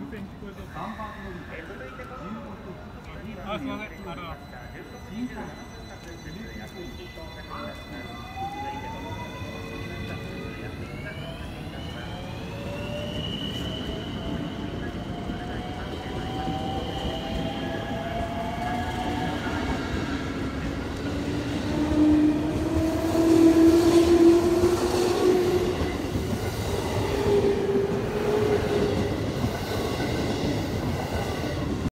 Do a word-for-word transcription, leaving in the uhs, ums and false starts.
あ、すみません。ありがとうございます。